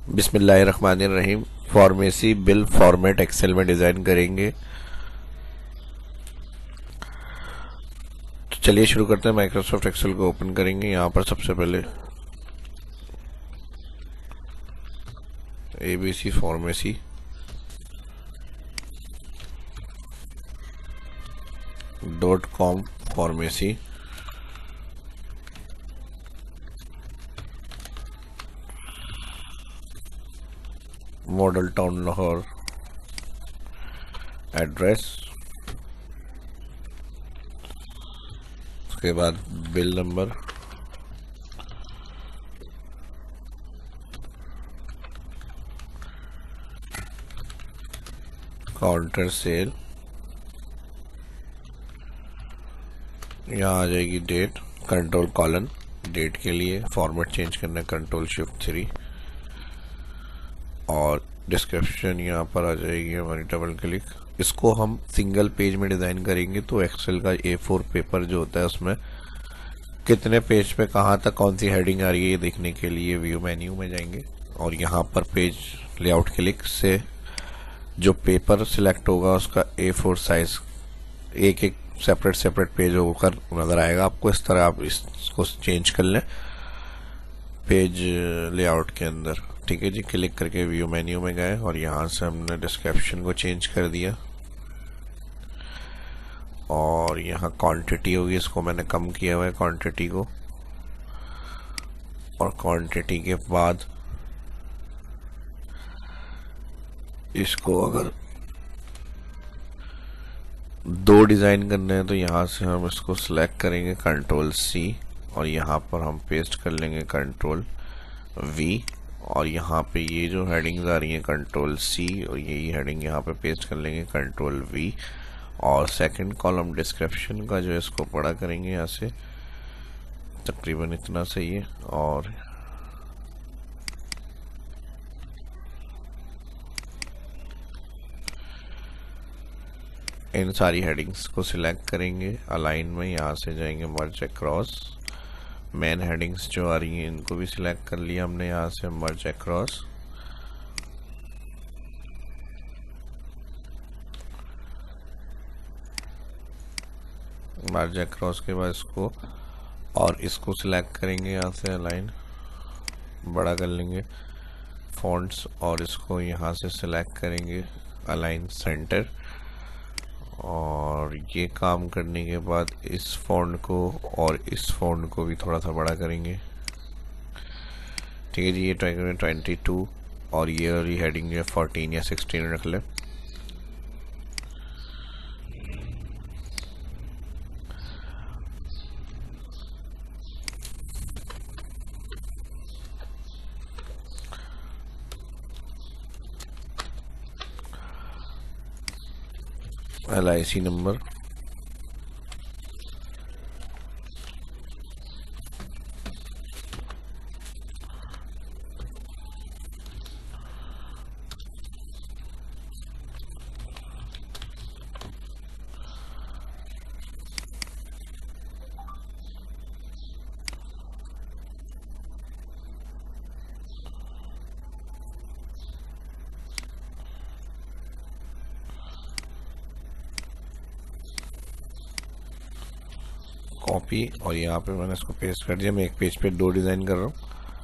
बिस्मिल्लाहिर्रहमानिर्रहीम। Pharmacy bill format Excel में design करेंगे। तो चलिए शुरू करते हैं। माइक्रोसॉफ्ट एक्सेल को ओपन करेंगे। यहाँ पर सबसे पहले ABC pharmacy .com pharmacy model town Lahore address, उसके बाद बिल नंबर, काउंटर सेल, यहाँ आ जाएगी डेट, कंट्रोल कॉलन डेट के लिए, फॉर्मेट चेंज करना है कंट्रोल शिफ्ट 3, और डिस्क्रिप्शन यहाँ पर आ जाएगी हमारी डबल क्लिक। इसको हम सिंगल पेज में डिज़ाइन करेंगे तो एक्सेल का A4 पेपर जो होता है उसमें कितने पेज पे कहाँ तक कौन सी हेडिंग आ रही है ये देखने के लिए व्यू मेन्यू में जाएंगे और यहाँ पर पेज लेआउट क्लिक से जो पेपर सिलेक्ट होगा उसका A4 साइज एक एक सेपरेट पेज होकर नज़र आएगा आपको। इस तरह आप इसको चेंज कर लें पेज लेआउट के अंदर। ठीक है जी, क्लिक करके व्यू मेन्यू में गए और यहाँ से हमने डिस्क्रिप्शन को चेंज कर दिया और यहाँ क्वांटिटी होगी, इसको मैंने कम किया हुआ है क्वांटिटी को, और क्वांटिटी के बाद इसको अगर 2 डिज़ाइन करने हैं तो यहाँ से हम इसको सिलेक्ट करेंगे कंट्रोल C और यहाँ पर हम पेस्ट कर लेंगे कंट्रोल V और यहाँ पे ये जो हेडिंग्स आ रही हैं कंट्रोल C और यही हेडिंग यहाँ पे पेस्ट कर लेंगे कंट्रोल V और सेकंड कॉलम डिस्क्रिप्शन का जो है इसको बड़ा करेंगे यहाँ से तकरीबन इतना सही है और इन सारी हेडिंग्स को सिलेक्ट करेंगे अलाइन में, यहाँ से जाएंगे मर्ज अक्रॉस, मेन हेडिंग्स जो आ रही हैं इनको भी सिलेक्ट कर लिया हमने, यहाँ से मर्ज अक्रॉस, मर्ज अक्रॉस के बाद इसको और इसको सिलेक्ट करेंगे, यहाँ से अलाइन बड़ा कर लेंगे फॉन्ट्स और इसको यहाँ से सिलेक्ट करेंगे अलाइन सेंटर और ये काम करने के बाद इस फॉन्ट को और इस फॉन्ट को भी थोड़ा सा बड़ा करेंगे। ठीक है जी, ये 22 और ये वाली हेडिंग जो 14 या 16 रख ले। LIC नंबर, कॉपी और यहाँ पे मैंने इसको पेस्ट कर दिया। मैं एक पेज पे 2 डिज़ाइन कर रहा हूँ।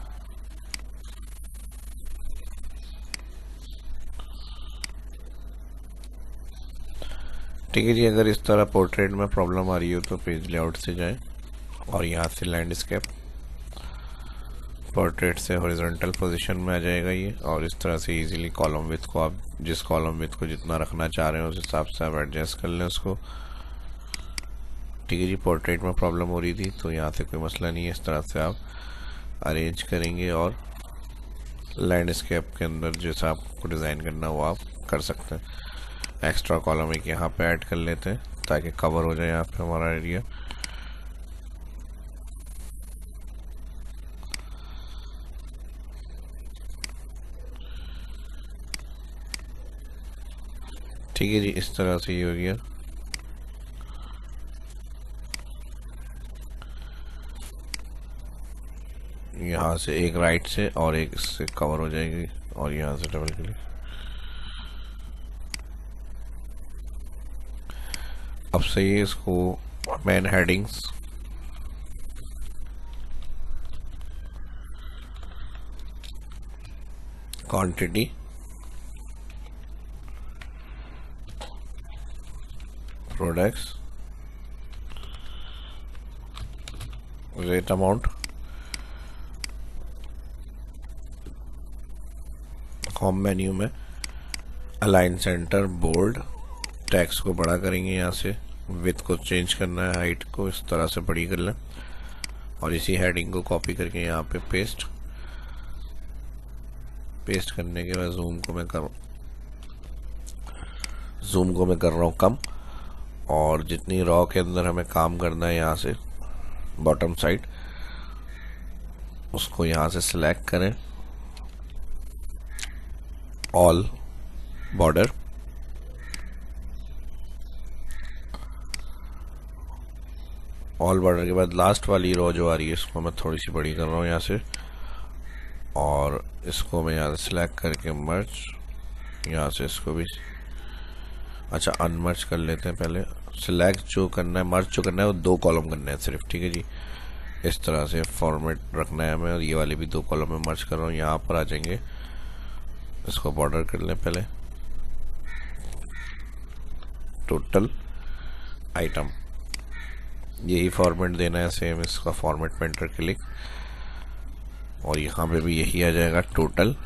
ठीक है जी, अगर इस तरह पोर्ट्रेट में प्रॉब्लम आ रही हो तो पेज लेआउट से जाएं और यहाँ से लैंडस्केप, पोर्ट्रेट से हॉरिजॉन्टल पोजीशन में आ जाएगा ये और इस तरह से इजीली कॉलम विड्थ को आप जिस कॉलम विड्थ को जितना रखना चाह रहे हैं उस हिसाब से आप एडजस्ट कर लें उसको। ठीक है जी, पोर्ट्रेट में प्रॉब्लम हो रही थी तो यहाँ से कोई मसला नहीं है, इस तरह से आप अरेंज करेंगे और लैंडस्केप के अंदर जैसा आपको डिज़ाइन करना वो आप कर सकते हैं। एक्स्ट्रा कॉलम एक यहाँ पे ऐड कर लेते हैं ताकि कवर हो जाए यहाँ पे हमारा एरिया। ठीक है जी, इस तरह से ये हो गया। यहाँ यहाँ से एक राइट से और एक इससे कवर हो जाएगी और यहाँ से डबल क्लिक। अब सही है, इसको main headings quantity, products, rate amount, home menu में अलाइन सेंटर, बोल्ड, टेक्स्ट को बड़ा करेंगे, यहाँ से विड्थ को चेंज करना है, हाइट को इस तरह से बड़ी कर लें और इसी हेडिंग को कॉपी करके यहाँ पे पेस्ट करने के बाद जूम को मैं कर रहा हूँ कम, और जितनी रॉ के अंदर हमें काम करना है यहाँ से बॉटम साइड, उसको यहाँ से सिलेक्ट करें, ऑल बॉर्डर, ऑल बॉर्डर के बाद लास्ट वाली रो जो आ रही है इसको मैं थोड़ी सी बड़ी कर रहा हूँ यहाँ से, और इसको मैं यहाँ से सिलेक्ट करके मर्ज, यहाँ से इसको भी अच्छा अनमर्ज कर लेते हैं। पहले सिलेक्ट जो करना है, मर्ज जो करना है वो 2 कॉलम करना है सिर्फ, ठीक है जी। इस तरह से फॉर्मेट रखना है हमें, और ये वाले भी 2 कॉलम में मर्ज कर रहा हूँ। यहाँ पर आ जाएंगे, इसको बॉर्डर कर लें पहले, टोटल आइटम, यही फॉर्मेट देना है सेम, इसका फॉर्मेट पे एंटर क्लिक, और यहाँ पे भी यही आ जाएगा टोटल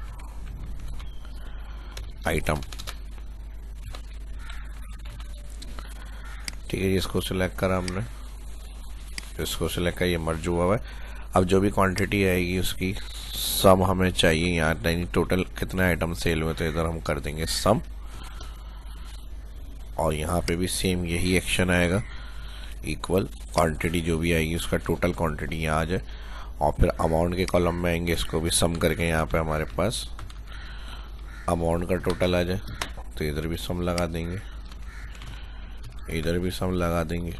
आइटम, ठीक है जी। इसको सिलेक्ट करा हमने, इसको सिलेक्ट किया, ये मर्ज हुआ है। अब जो भी क्वांटिटी आएगी उसकी सम हमें चाहिए यहाँ, नहीं टोटल कितने आइटम सेल हुए, तो इधर हम कर देंगे सम, और यहाँ पे भी सेम यही एक्शन आएगा, इक्वल क्वांटिटी जो भी आएगी उसका टोटल क्वांटिटी यहाँ आ जाए, और फिर अमाउंट के कॉलम में आएंगे, इसको भी सम करके यहाँ पे हमारे पास अमाउंट का टोटल आ जाए, तो इधर भी सम लगा देंगे, इधर भी सम लगा देंगे।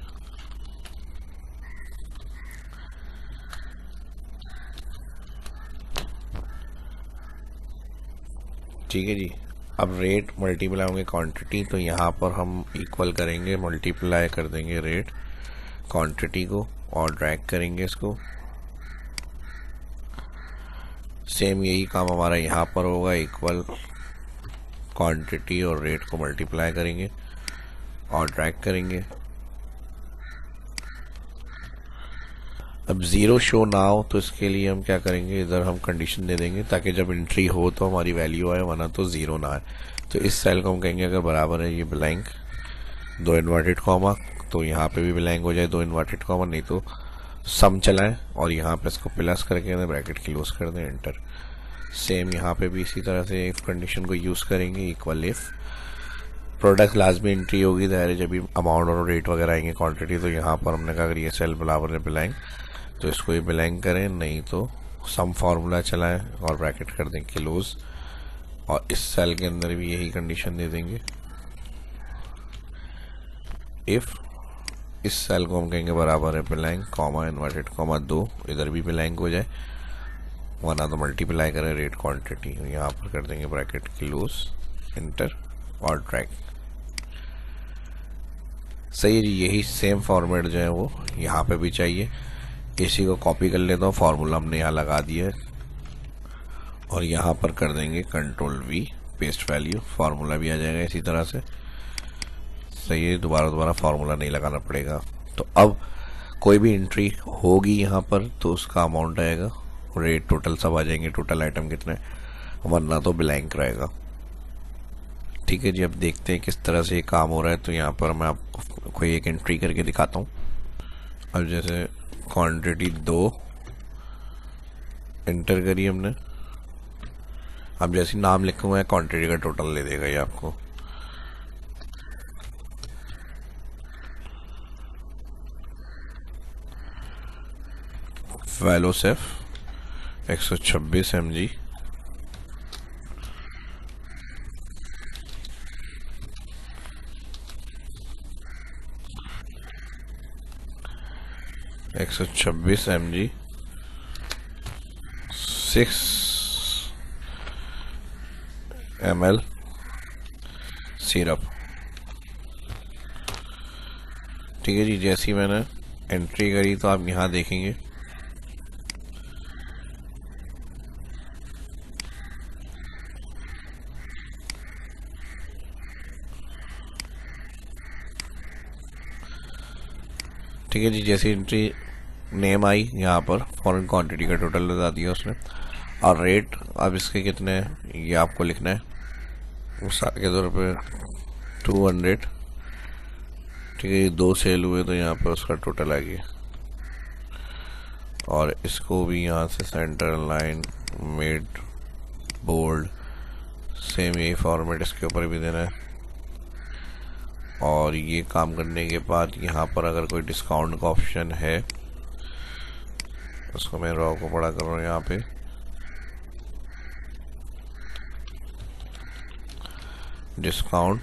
ठीक है जी। अब रेट मल्टीप्लाई होंगे क्वांटिटी, तो यहाँ पर हम इक्वल करेंगे, मल्टीप्लाई कर देंगे रेट क्वांटिटी को और ड्रैग करेंगे इसको। सेम यही काम हमारा यहाँ पर होगा, इक्वल क्वांटिटी और रेट को मल्टीप्लाई करेंगे और ड्रैग करेंगे। अब ज़ीरो शो ना हो तो इसके लिए हम क्या करेंगे, इधर हम कंडीशन दे देंगे ताकि जब एंट्री हो तो हमारी वैल्यू आए, वरना तो ज़ीरो ना आए। तो इस सेल को हम कहेंगे अगर बराबर है ये ब्लैंक 2 इन्वर्टेड कॉमा, तो यहाँ पे भी ब्लैंक हो जाए 2 इन्वर्टेड कॉमा, नहीं तो सम चलाएं और यहाँ पे इसको प्लस करके ब्रैकेट क्लोज कर दें, एंटर। सेम यहाँ पे भी इसी तरह से इफ कंडीशन को यूज़ करेंगे, इक्वल इफ प्रोडक्ट लाजमी एंट्री होगी, दायरे जब भी अमाउंट और रेट वगैरह आएंगे क्वांटिटी, तो यहाँ पर हमने कहा अगर ये सेल बराबर है ब्लैंक तो इसको ही ब्लैंक करें, नहीं तो सम फार्मूला चलाएं और ब्रैकेट कर दें क्लोज, और इस सेल के अंदर भी यही कंडीशन दे देंगे। इफ इस सेल को हम कहेंगे बराबर है ब्लैंक कॉमा इन्वर्टेड कॉमा 2, इधर भी ब्लैंक हो जाए, वरना तो मल्टीप्लाई करें रेट क्वांटिटी, यहाँ पर कर देंगे ब्रैकेट क्लोज, एंटर और ड्रैग। सही है जी। यही सेम फॉर्मेट जो है वो यहाँ पे भी चाहिए। इसी को कॉपी कर लेता हूँ, फार्मूला हमने यहाँ लगा दिया है, और यहाँ पर कर देंगे control V, paste value, formula भी आ जाएगा इसी तरह से। सही है, दोबारा फार्मूला नहीं लगाना पड़ेगा। तो अब कोई भी एंट्री होगी यहाँ पर तो उसका अमाउंट आएगा, रेट टोटल सब आ जाएंगे, टोटल आइटम कितने, वरना तो ब्लैंक रहेगा। ठीक है जी। अब देखते हैं किस तरह से ये काम हो रहा है। तो यहाँ पर मैं आपको कोई एक एंट्री करके दिखाता हूँ। अब जैसे क्वांटिटी 2 एंटर करी हमने, अब जैसे नाम लिखा हुआ है क्वांटिटी का टोटल ले देगा ये आपको। Velosef 126 mg, mg ml syrup. ठीक है जी, जैसी मैंने एंट्री करी तो आप यहाँ देखेंगे ठीक है जी, जैसी एंट्री नेम आई यहाँ पर फॉरेन क्वांटिटी का टोटल बता दिया उसने, और रेट अब इसके कितने हैं ये आपको लिखना है। मिसाल के तौर पे 200। ठीक है, 2 सेल हुए तो यहाँ पर उसका टोटल आ गया। और इसको भी यहाँ से centre line mid bold same यही फॉर्मेट इसके ऊपर भी देना है। और ये काम करने के बाद यहाँ पर अगर कोई डिस्काउंट का ऑप्शन है, उसको मैं रॉ को बड़ा कर रहा हूँ यहाँ पे, डिस्काउंट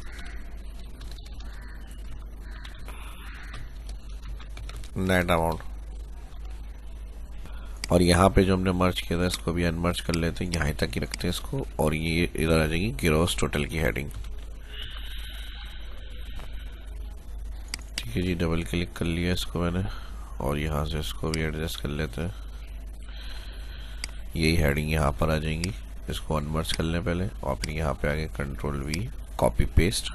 नेट अमाउंट, और यहाँ पे जो हमने मर्ज किया था इसको भी अनमर्ज कर लेते हैं, यहाँ तक ही रखते हैं इसको। और ये इधर आ जाएगी ग्रॉस टोटल की हेडिंग। ठीक है जी, डबल क्लिक कर लिया इसको मैंने, और यहाँ से इसको भी एडजस्ट कर लेते हैं। यही हेडिंग यहाँ पर आ जाएंगी, इसको अनमर्ज कर लें पहले, और फिर यहाँ पे आगे कंट्रोल V कॉपी पेस्ट।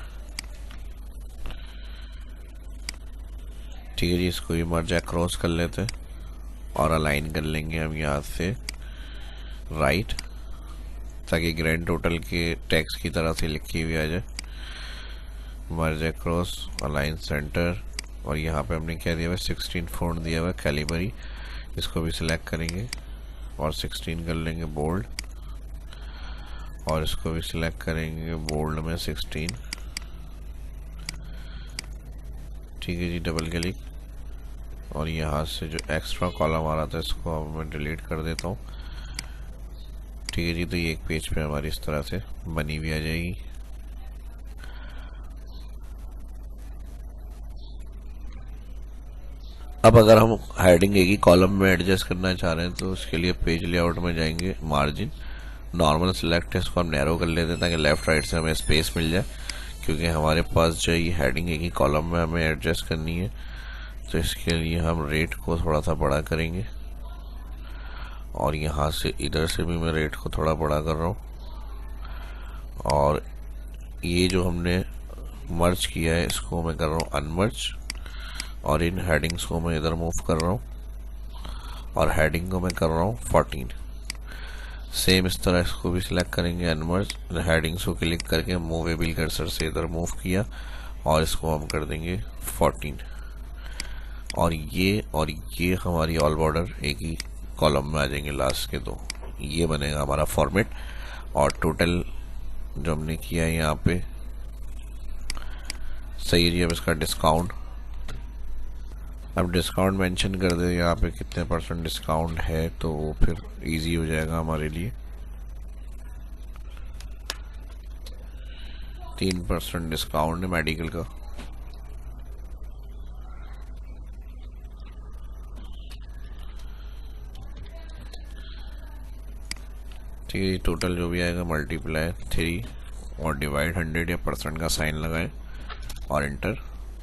ठीक है जी, इसको भी मर्ज अक्रॉस कर लेते हैं और अलाइन कर लेंगे हम यहाँ से राइट, ताकि ग्रैंड टोटल के टैक्स की तरह से लिखी हुई आ जाए। मर्ज अक्रॉस, अलाइन सेंटर, और यहाँ पे हमने क्या दिया हुआ 16 फ़ॉन्ट दिया हुआ कैलिबरी, इसको भी सिलेक्ट करेंगे और 16 कर लेंगे बोल्ड, और इसको भी सिलेक्ट करेंगे बोल्ड में 16। ठीक है जी, डबल क्लिक, और यहाँ से जो एक्स्ट्रा कॉलम आ रहा था इसको अब मैं डिलीट कर देता हूँ। ठीक है जी, तो ये एक पेज पे हमारी इस तरह से बनी हुई आ जाएगी। अब अगर हम हेडिंग एक ही कॉलम में एडजस्ट करना चाह रहे हैं तो उसके लिए पेज लेआउट में जाएंगे, मार्जिन नॉर्मल सिलेक्ट है, इसको हम नैरो कर लेते हैं ताकि लेफ्ट राइट से हमें स्पेस मिल जाए, क्योंकि हमारे पास जो ये हेडिंग एक ही कॉलम में हमें एडजस्ट करनी है। तो इसके लिए हम रेट को थोड़ा सा बड़ा करेंगे, और यहाँ से इधर से भी मैं रेट को थोड़ा बड़ा कर रहा हूँ, और ये जो हमने मर्ज किया है इसको मैं कर रहा हूँ अनमर्ज, और इन हेडिंग्स को मैं इधर मूव कर रहा हूँ, और हेडिंग को मैं कर रहा हूँ 14। सेम इस तरह इसको भी सिलेक्ट करेंगे अनमर्ज, हेडिंग्स को क्लिक करके मूवेबल कर्सर से इधर मूव किया, और इसको हम कर देंगे 14। और ये हमारी ऑल बॉर्डर एक ही कॉलम में आ जाएंगे लास्ट के दो। ये बनेगा हमारा फॉर्मेट। और टोटल जो हमने किया है यहाँ पे सही है। अब इसका डिस्काउंट, अब डिस्काउंट मेंशन कर दे यहाँ पे कितने % डिस्काउंट है, तो वो फिर इजी हो जाएगा हमारे लिए। 3% डिस्काउंट है मेडिकल का। ठीक है, टोटल जो भी आएगा मल्टीप्लाई 3 और डिवाइड 100 या % का साइन लगाएं और एंटर।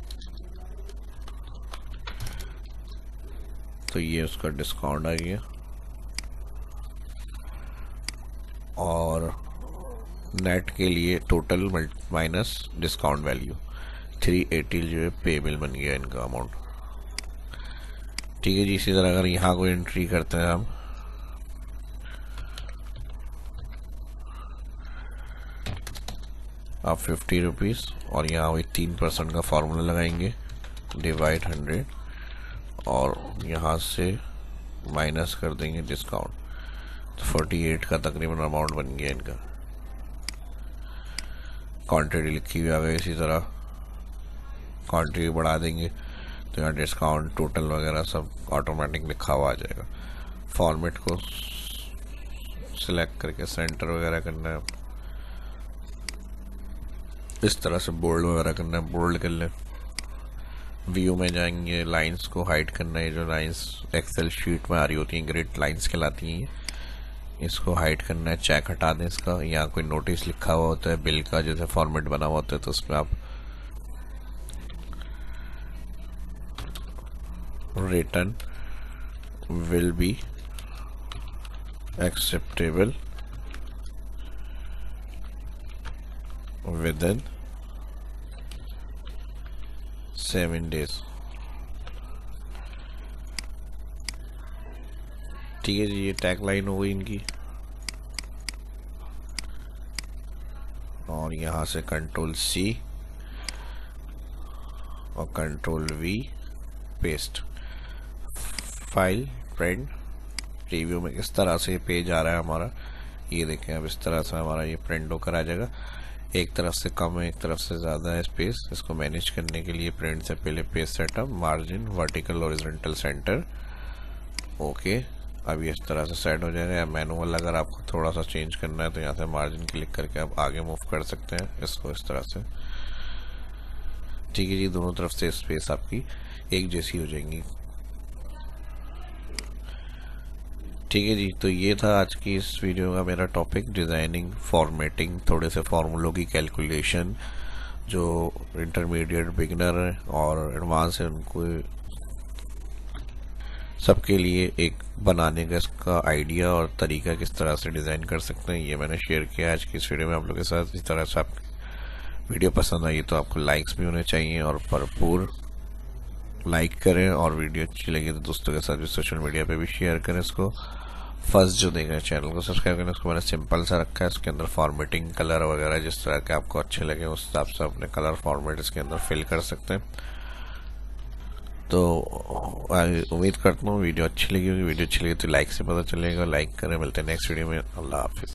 तो ये उसका डिस्काउंट आ गया, और नेट के लिए टोटल माइनस डिस्काउंट वैल्यू 380 जो है पेबल बन गया इनका अमाउंट। ठीक है जी, इसी तरह अगर यहाँ कोई एंट्री करते हैं हम, आप 50 रुपीज़, और यहाँ वही 3% का फॉर्मूला लगाएंगे, डिवाइड 100, और यहाँ से माइनस कर देंगे डिस्काउंट, तो 48 का तकरीबन अमाउंट बन गया इनका। क्वांटिटी लिखी हुई आ गई, इसी तरह क्वांटिटी बढ़ा देंगे तो यहाँ डिस्काउंट टोटल वगैरह सब ऑटोमेटिक लिखा हुआ आ जाएगा। फॉर्मेट को सिलेक्ट करके सेंटर वगैरह करना है, इस तरह से बोल्ड वगैरह करना है, बोल्ड कर लें। व्यू में जाएंगे, लाइंस को हाइड करना है, जो लाइंस एक्सेल शीट में आ रही होती हैं ग्रिड लाइंस कहलाती हैं, इसको हाइड करना है, चेक हटा दें इसका। यहाँ कोई नोटिस लिखा हुआ होता है बिल का, जैसे फॉर्मेट बना हुआ होता है, तो उसमें आप return will be acceptable within 7 days। ठीक है जी, ये टैग लाइन हो गई इनकी। और यहाँ से Ctrl+C और Ctrl+V paste. File, print, preview में इस तरह से पेज आ रहा है हमारा। ये देखें, अब इस तरह से हमारा ये प्रिंट होकर आ जाएगा। एक तरफ से कम है, एक तरफ से ज़्यादा है स्पेस। इसको मैनेज करने के लिए प्रिंट से पहले page setup, margin, vertical, horizontal, centre. Okay, अब ये इस तरह से सेट हो जाएगा। या मैनुअल अगर आपको थोड़ा सा चेंज करना है तो यहाँ से मार्जिन क्लिक करके आप आगे मूव कर सकते हैं इसको इस तरह से। ठीक है जी, दोनों तरफ से स्पेस आपकी एक जैसी हो जाएंगी। ठीक है जी, तो ये था आज की इस वीडियो का मेरा टॉपिक, डिज़ाइनिंग, फॉर्मेटिंग, थोड़े से फार्मूलों की कैलकुलेशन। जो इंटरमीडिएट, बिगिनर और एडवांस है उनको सबके लिए एक बनाने का इसका आइडिया और तरीका किस तरह से डिज़ाइन कर सकते हैं, ये मैंने शेयर किया आज की इस वीडियो में आप लोगों के साथ। इस तरह से आप वीडियो पसंद आई तो आपको लाइक्स भी होने चाहिए और भरपूर लाइक करें, और वीडियो अच्छी लगी तो दोस्तों के साथ भी सोशल मीडिया पे भी शेयर करें इसको। फर्स्ट जो देख रहे हैं चैनल को सब्सक्राइब करें। उसको मैंने सिंपल सा रखा है, इसके अंदर फॉर्मेटिंग, कलर वगैरह जिस तरह के आपको अच्छे लगे उस हिसाब से अपने कलर फॉर्मेट इसके अंदर फिल कर सकते हैं। तो उम्मीद करता हूँ वीडियो अच्छी लगी होगी। वीडियो अच्छी लगी तो लाइक से पता चलेगा, लाइक करें। मिलते हैं नेक्स्ट वीडियो में। अल्लाह हाफिज़।